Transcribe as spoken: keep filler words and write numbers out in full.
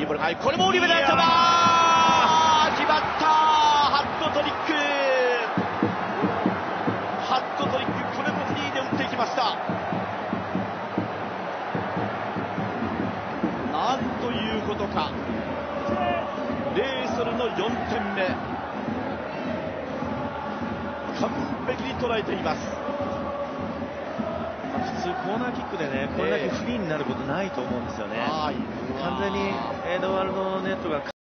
いいボール、はい、これもオリベラ様、決まった、ハットトリック、ハットトリック、これもフリーで打っていきました。なんということか、レイソルのよんてんめ、完璧に捉えています。 普通コーナーキックでね、これだけフリーになることないと思うんですよね。完全にエドワルド・ネットが